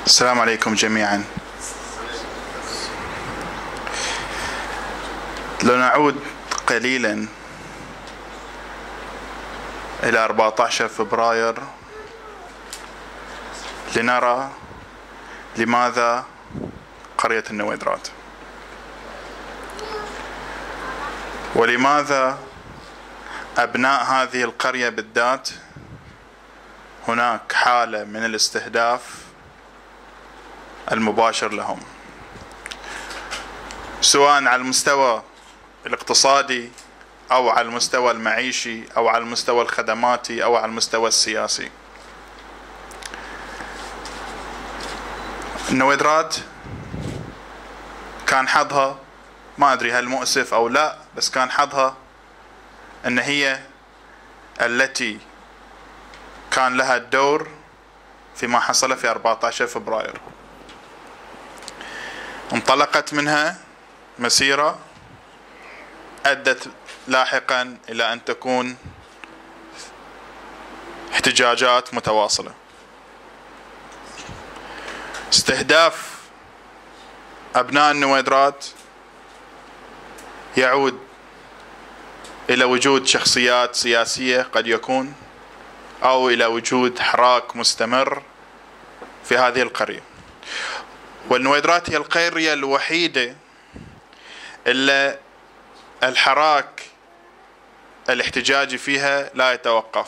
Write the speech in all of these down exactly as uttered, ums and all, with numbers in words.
السلام عليكم جميعا. لنعود قليلا إلى أربعة عشر فبراير لنرى لماذا قرية النويدرات، ولماذا أبناء هذه القرية بالذات هناك حالة من الاستهداف المباشر لهم، سواء على المستوى الاقتصادي أو على المستوى المعيشي أو على المستوى الخدماتي أو على المستوى السياسي. النويدرات كان حظها، ما أدري هل مؤسف أو لا، بس كان حظها أن هي التي كان لها الدور فيما حصل في أربعة عشر فبراير. انطلقت منها مسيرة أدت لاحقا إلى أن تكون احتجاجات متواصلة. استهداف أبناء النويدرات يعود إلى وجود شخصيات سياسية قد يكون، أو إلى وجود حراك مستمر في هذه القرية. والنويدرات هي القرية الوحيدة اللي الحراك الاحتجاجي فيها لا يتوقف.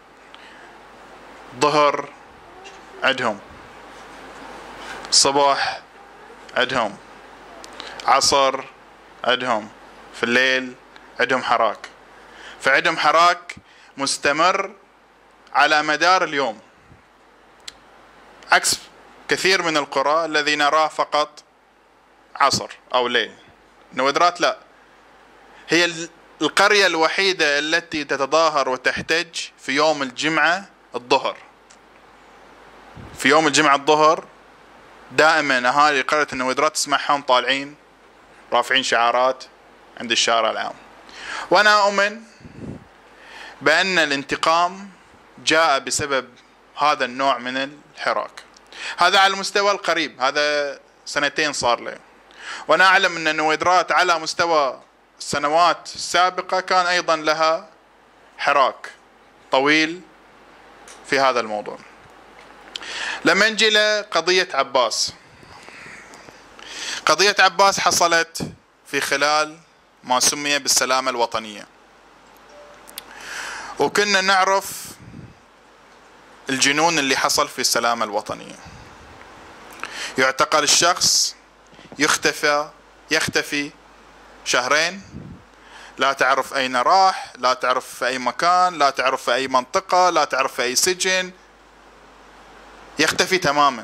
ظهر عندهم، صباح عندهم، عصر عندهم، في الليل عندهم حراك، فعندهم حراك مستمر على مدار اليوم، عكس كثير من القرى الذي نراه فقط عصر أو ليل. النويدرات لا، هي القرية الوحيدة التي تتظاهر وتحتج في يوم الجمعة الظهر. في يوم الجمعة الظهر دائما أهالي قرية النويدرات تسمعهم طالعين رافعين شعارات عند الشارع العام. وأنا أؤمن بأن الانتقام جاء بسبب هذا النوع من الحراك. هذا على المستوى القريب، هذا سنتين صار له. وأنا أعلم أن النويدرات على مستوى السنوات السابقة كان أيضا لها حراك طويل في هذا الموضوع. لما نجي لقضية عباس، قضية عباس حصلت في خلال ما سمي بالسلامة الوطنية، وكنا نعرف الجنون اللي حصل في السلامة الوطنية. يعتقل الشخص، يختفى يختفي شهرين، لا تعرف أين راح، لا تعرف في أي مكان، لا تعرف في أي منطقة، لا تعرف في أي سجن، يختفي تماما.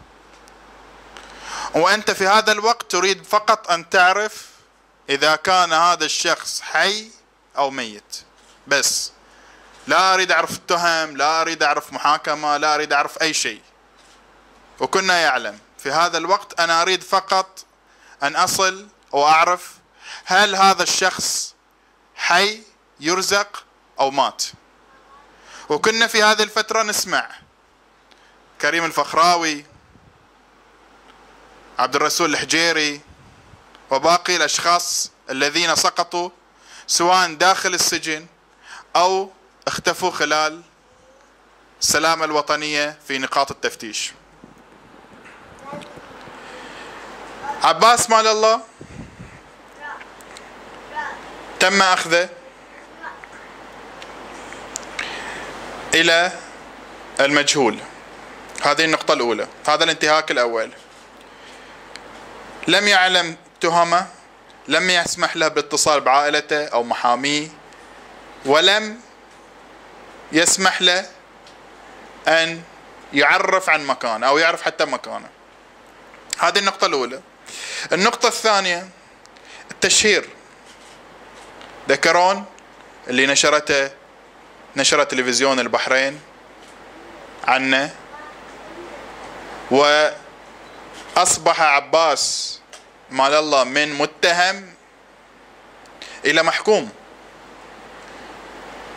وأنت في هذا الوقت تريد فقط أن تعرف إذا كان هذا الشخص حي أو ميت بس. لا أريد أعرف التهم، لا أريد أعرف محاكمة، لا أريد أعرف أي شيء. وكنا يعلم في هذا الوقت أنا أريد فقط أن أصل وأعرف هل هذا الشخص حي يرزق أو مات. وكنا في هذه الفترة نسمع كريم الفخراوي، عبد الرسول الحجيري، وباقي الأشخاص الذين سقطوا سواء داخل السجن أو اختفوا خلال السلامة الوطنية في نقاط التفتيش. عباس مال الله تم أخذه إلى المجهول. هذه النقطة الأولى، هذا الانتهاك الأول. لم يعلم تهمه، لم يسمح له بالاتصال بعائلته أو محاميه، ولم يسمح له أن يعرف عن مكانه أو يعرف حتى مكانه. هذه النقطة الأولى. النقطة الثانية التشهير. ذكرون اللي نشرته نشر تلفزيون البحرين عنه، وأصبح عباس مال الله من متهم إلى محكوم.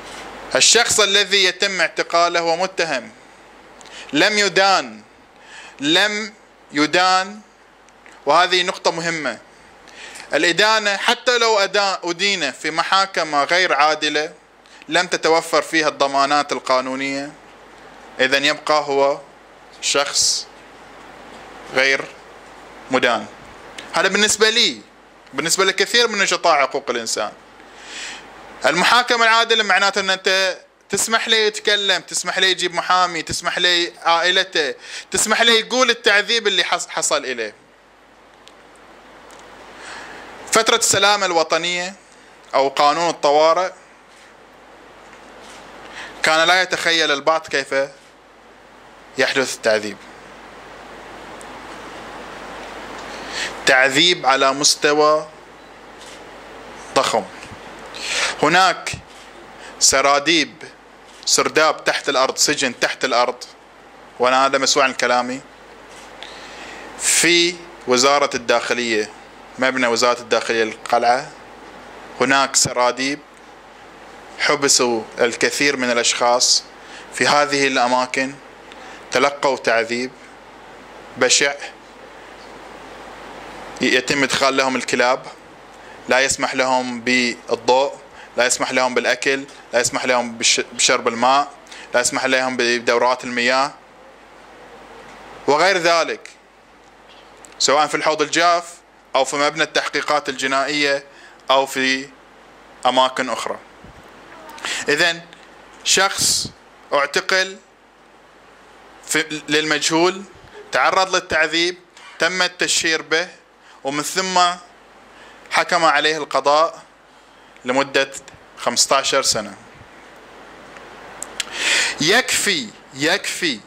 الشخص الذي يتم اعتقاله هو متهم، لم يدان، لم يدان، وهذه نقطة مهمة. الإدانة حتى لو أدين في محاكم غير عادلة لم تتوفر فيها الضمانات القانونية، إذن يبقى هو شخص غير مدان. هذا بالنسبة لي، بالنسبة لكثير من نشطاء حقوق الإنسان. المحاكمة العادلة معناته أن أنت تسمح له يتكلم، تسمح له يجيب محامي، تسمح له عائلته، تسمح له يقول التعذيب اللي حصل إليه. فترة السلامة الوطنية أو قانون الطوارئ كان لا يتخيل البعض كيف يحدث التعذيب. تعذيب على مستوى ضخم. هناك سراديب، سرداب تحت الأرض، سجن تحت الأرض، وأنا هذا مسؤول عن كلامي، في وزارة الداخلية، مبنى وزارة الداخلية القلعة. هناك سراديب حبسوا الكثير من الأشخاص في هذه الأماكن، تلقوا تعذيب بشع، يتم إدخال لهم الكلاب، لا يسمح لهم بالضوء، لا يسمح لهم بالأكل، لا يسمح لهم بشرب الماء، لا يسمح لهم بدورات المياه وغير ذلك، سواء في الحوض الجاف أو في مبنى التحقيقات الجنائية أو في أماكن أخرى. إذن شخص اعتقل للمجهول، تعرض للتعذيب، تم التشهير به، ومن ثم حكم عليه القضاء لمدة خمسة عشر سنة. يكفي يكفي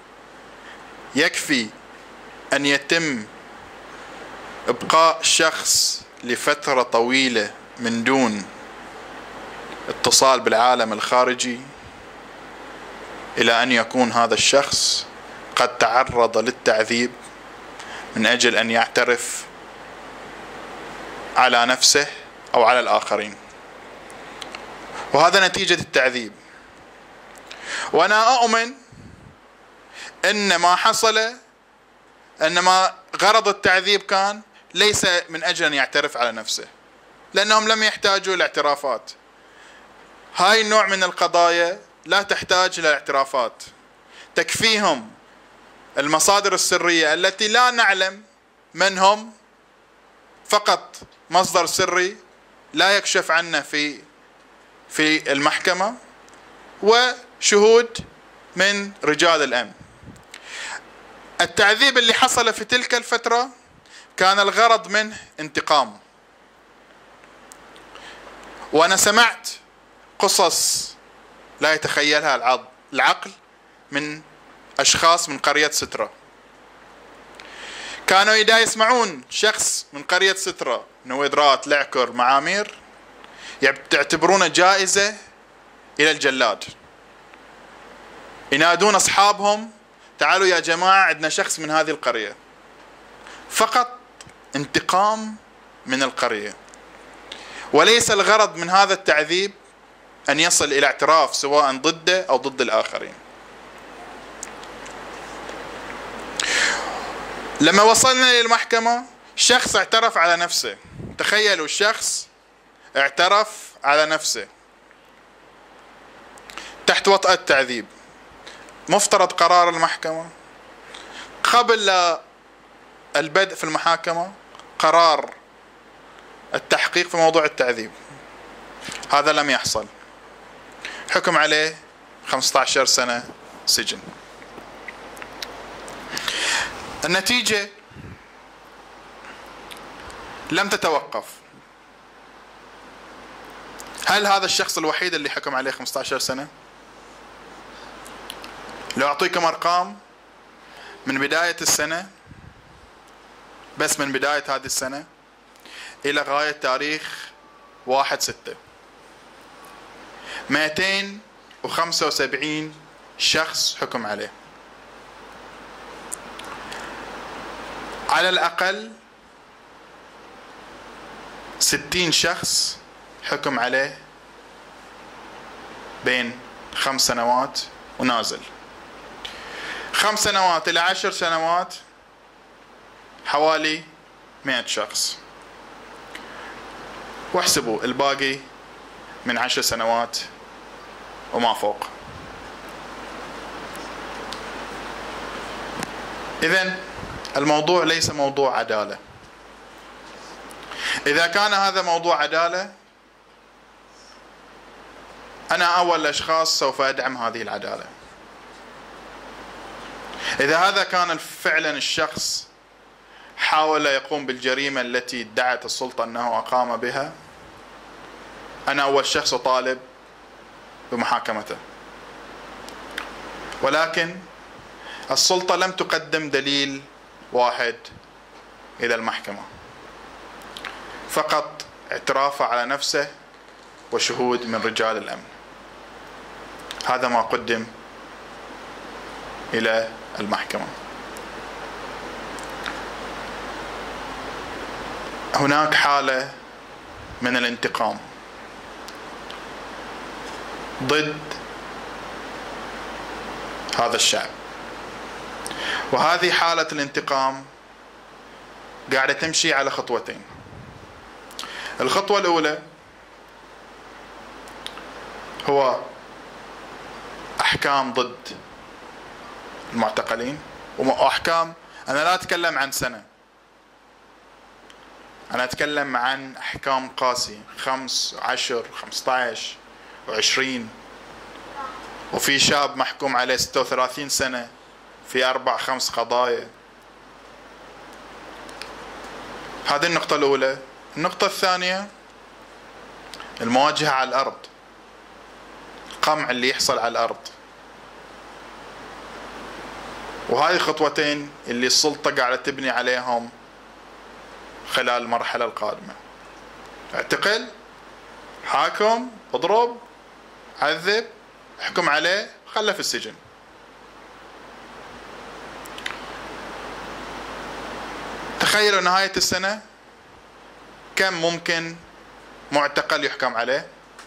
يكفي أن يتم إبقاء شخص لفترة طويلة من دون اتصال بالعالم الخارجي إلى أن يكون هذا الشخص قد تعرض للتعذيب من أجل أن يعترف على نفسه أو على الآخرين، وهذا نتيجة التعذيب. وأنا أؤمن أن ما حصل، أن ما غرض التعذيب كان ليس من أجل أن يعترف على نفسه، لأنهم لم يحتاجوا الاعترافات. هاي النوع من القضايا لا تحتاج إلى اعترافات، تكفيهم المصادر السرية التي لا نعلم من هم، فقط مصدر سري لا يكشف عنه في في المحكمة، وشهود من رجال الأمن. التعذيب اللي حصل في تلك الفترة كان الغرض منه انتقام. وأنا سمعت قصص لا يتخيلها العقل من أشخاص من قرية سترة، كانوا إذا يسمعون شخص من قرية سترة، نويدرات، لعكر، معامير، يعتبرونه جائزة إلى الجلاد، ينادون أصحابهم تعالوا يا جماعة عندنا شخص من هذه القرية، فقط انتقام من القرية. وليس الغرض من هذا التعذيب أن يصل إلى اعتراف سواء ضده أو ضد الآخرين. لما وصلنا للمحكمة شخص اعترف على نفسه، تخيلوا الشخص اعترف على نفسه تحت وطأة التعذيب. مفترض قرار المحكمة قبل البدء في المحاكمة قرار التحقيق في موضوع التعذيب، هذا لم يحصل، حكم عليه خمسة عشر سنة سجن. النتيجة لم تتوقف. هل هذا الشخص الوحيد اللي حكم عليه خمسة عشر سنة؟ لو أعطيكم أرقام من بداية السنة، بس من بداية هذه السنة إلى غاية تاريخ واحد ستة، مئتين وخمسة وسبعين شخص حكم عليه. على الأقل ستين شخص حكم عليه بين خمس سنوات ونازل. خمس سنوات إلى عشر سنوات حوالي مئة شخص، واحسبوا الباقي من عشر سنوات وما فوق. إذن الموضوع ليس موضوع عدالة. إذا كان هذا موضوع عدالة، أنا أول الأشخاص سوف أدعم هذه العدالة. إذا هذا كان فعلا الشخص حاول يقوم بالجريمة التي ادعت السلطة أنه أقام بها، أنا أول شخص أطالب بمحاكمته. ولكن السلطة لم تقدم دليل واحد إلى المحكمة، فقط اعترافه على نفسه وشهود من رجال الأمن. هذا ما قدم إلى المحكمة. هناك حالة من الانتقام ضد هذا الشعب، وهذه حالة الانتقام قاعدة تمشي على خطوتين. الخطوة الأولى هو أحكام ضد المعتقلين، وأحكام أنا لا أتكلم عن سنة، أنا أتكلم عن أحكام قاسية، خمس عشر خمسة عشر وعشرين، وفي شاب محكوم عليه ستة وثلاثين سنة في أربع خمس قضايا. هذه النقطة الأولى. النقطة الثانية المواجهة على الأرض، القمع اللي يحصل على الأرض، وهذه خطوتين اللي السلطة قاعدة تبني عليهم خلال المرحلة القادمة. اعتقل، حاكم، اضرب، عذب، احكم عليه، خله في السجن. تخيلوا نهاية السنة كم ممكن معتقل يحكم عليه،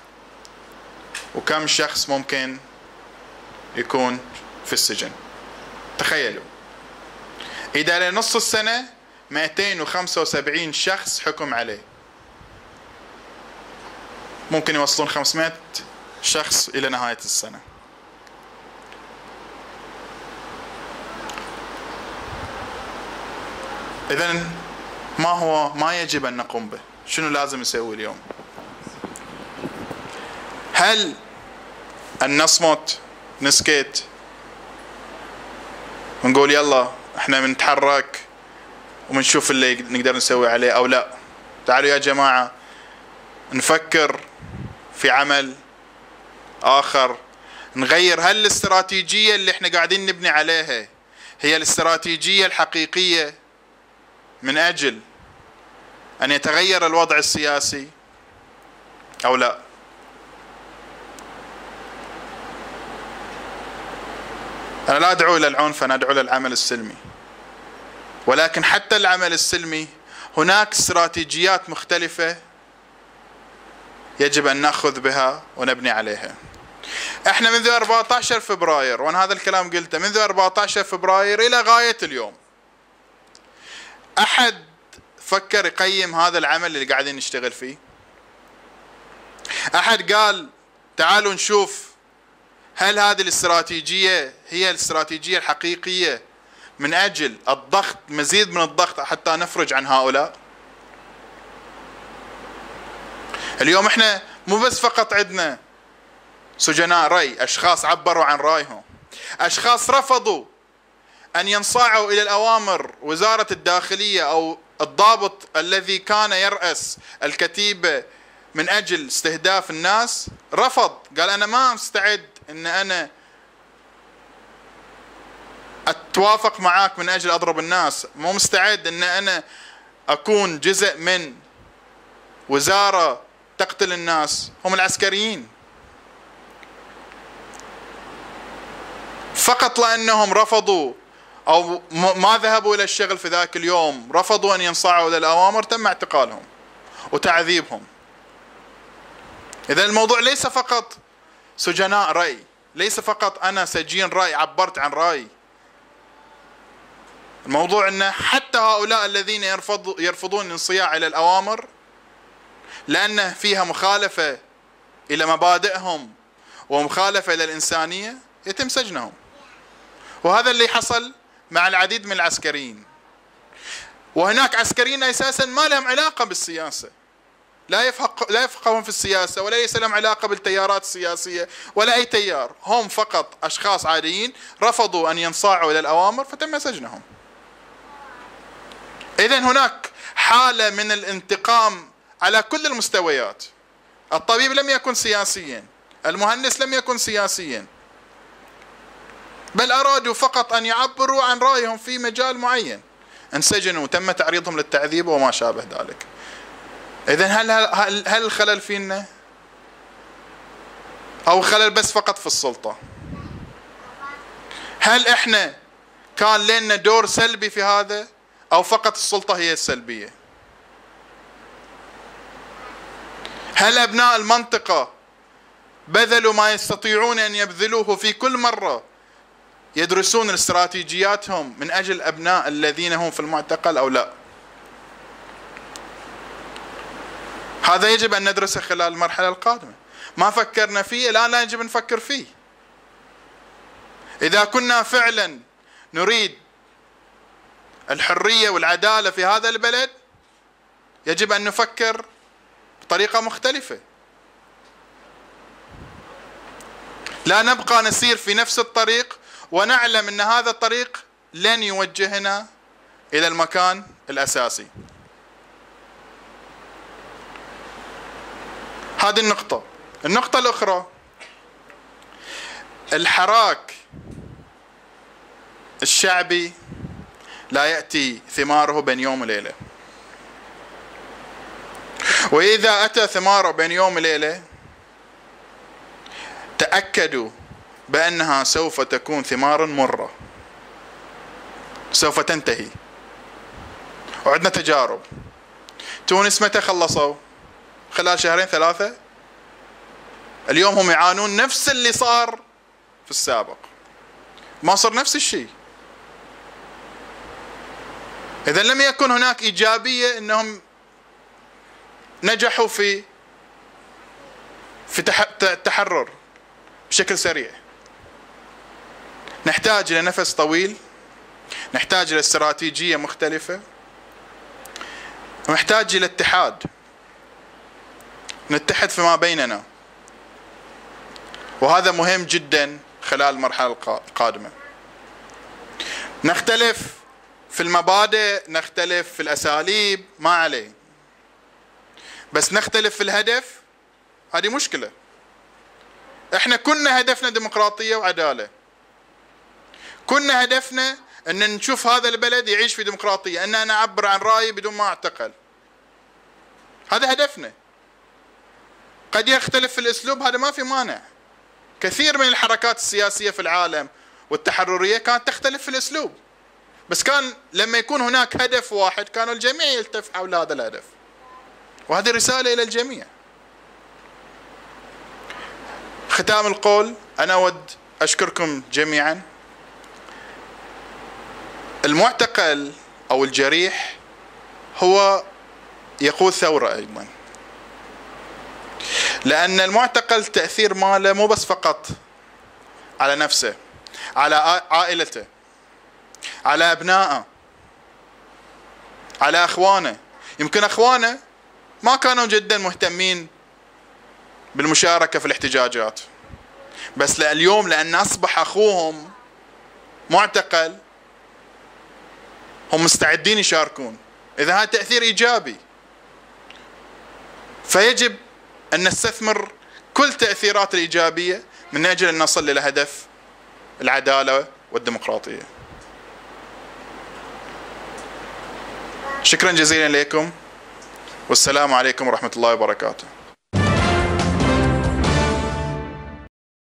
وكم شخص ممكن يكون في السجن. تخيلوا إذا لنص السنة مئتين وخمسة وسبعين شخص حكم عليه، ممكن يوصلون خمسمائة شخص إلى نهاية السنة. إذن ما هو ما يجب أن نقوم به؟ شنو لازم نسوي اليوم؟ هل أن نصمت نسكت ونقول يلا احنا بنتحرك وبنشوف اللي نقدر نسوي عليه، أو لا تعالوا يا جماعة نفكر في عمل آخر نغير؟ هل الاستراتيجية اللي احنا قاعدين نبني عليها هي الاستراتيجية الحقيقية من أجل أن يتغير الوضع السياسي أو لا؟ أنا لا أدعو إلى العنف، أنا أدعو إلى العمل السلمي، ولكن حتى العمل السلمي هناك استراتيجيات مختلفة يجب أن نأخذ بها ونبني عليها. احنا منذ أربعة عشر فبراير، وأنا هذا الكلام قلته منذ أربعة عشر فبراير إلى غاية اليوم، أحد فكر يقيم هذا العمل اللي قاعدين نشتغل فيه؟ أحد قال تعالوا نشوف هل هذه الاستراتيجية هي الاستراتيجية الحقيقية من أجل الضغط، مزيد من الضغط حتى نفرج عن هؤلاء؟ اليوم احنا مو بس فقط عندنا سجناء رأي، أشخاص عبروا عن رأيهم، أشخاص رفضوا أن ينصاعوا إلى الأوامر وزارة الداخلية أو الضابط الذي كان يرأس الكتيبة من أجل استهداف الناس، رفض، قال أنا ما مستعد أن أنا أتوافق معاك من أجل أضرب الناس، مو مستعد أن أنا أكون جزء من وزارة تقتل الناس. هم العسكريين فقط لأنهم رفضوا أو ما ذهبوا إلى الشغل في ذاك اليوم، رفضوا أن ينصاعوا إلى الأوامر، تم اعتقالهم وتعذيبهم. إذا الموضوع ليس فقط سجناء رأي، ليس فقط أنا سجين رأي عبرت عن رأي، الموضوع أن حتى هؤلاء الذين يرفض يرفضون الانصياع إلى الأوامر لأن فيها مخالفة إلى مبادئهم ومخالفة إلى الإنسانية يتم سجنهم. وهذا اللي حصل مع العديد من العسكريين. وهناك عسكريين أساسا ما لهم علاقة بالسياسة، لا يفقه لا يفقهون في السياسة ولا ليس لهم علاقة بالتيارات السياسية ولا أي تيار، هم فقط أشخاص عاديين رفضوا أن ينصاعوا إلى الأوامر فتم سجنهم. إذن هناك حالة من الانتقام على كل المستويات. الطبيب لم يكن سياسيا، المهندس لم يكن سياسيا، بل أرادوا فقط أن يعبروا عن رأيهم في مجال معين، انسجنوا، تم تعريضهم للتعذيب وما شابه ذلك. إذن هل هل هل الخلل فينا؟ أو خلل بس فقط في السلطة؟ هل إحنا كان لنا دور سلبي في هذا أو فقط السلطة هي السلبية؟ هل أبناء المنطقة بذلوا ما يستطيعون أن يبذلوه في كل مرة يدرسون استراتيجياتهم من أجل أبناء الذين هم في المعتقل أو لا؟ هذا يجب أن ندرسه خلال المرحلة القادمة. ما فكرنا فيه الآن، لا يجب أن نفكر فيه. إذا كنا فعلا نريد الحرية والعدالة في هذا البلد يجب أن نفكر بطريقة مختلفة، لا نبقى نسير في نفس الطريق ونعلم أن هذا الطريق لن يوجهنا إلى المكان الأساسي. هذه النقطة. النقطة الأخرى، الحراك الشعبي لا يأتي ثماره بين يوم وليلة، وإذا أتى ثماره بين يوم وليلة تأكدوا بأنها سوف تكون ثمارا مرة، سوف تنتهي. وعندنا تجارب. تونس متى خلصوا؟ خلال شهرين ثلاثة. اليوم هم يعانون نفس اللي صار في السابق. مصر نفس الشيء. إذا لم يكن هناك إيجابية أنهم نجحوا في في التحرر بشكل سريع. نحتاج إلى نفس طويل، نحتاج إلى استراتيجية مختلفة، ونحتاج إلى اتحاد، نتحد فيما بيننا، وهذا مهم جدا خلال المرحلة القادمة. نختلف في المبادئ، نختلف في الأساليب، ما عليه، بس نختلف في الهدف. هذه مشكلة. احنا كنا هدفنا ديمقراطية وعدالة، كنا هدفنا ان نشوف هذا البلد يعيش في ديمقراطية، ان انا اعبر عن رأيي بدون ما اعتقل. هذا هدفنا. قد يختلف في الاسلوب، هذا ما في مانع. كثير من الحركات السياسية في العالم والتحررية كانت تختلف في الاسلوب، بس كان لما يكون هناك هدف واحد كانوا الجميع يلتف حول هذا الهدف. وهذه رسالة إلى الجميع. ختام القول، أنا أود أشكركم جميعا. المعتقل أو الجريح هو يقود ثورة أيضا، لأن المعتقل تأثير ماله مو بس فقط على نفسه، على عائلته، على أبنائه، على أخوانه. يمكن أخوانه ما كانوا جدا مهتمين بالمشاركة في الاحتجاجات، بس اليوم لأن أصبح أخوهم معتقل هم مستعدين يشاركون. إذا هذا تأثير إيجابي، فيجب أن نستثمر كل تأثيرات الإيجابية من أجل أن نصل إلى هدف العدالة والديمقراطية. شكرا جزيلا لكم، والسلام عليكم ورحمة الله وبركاته.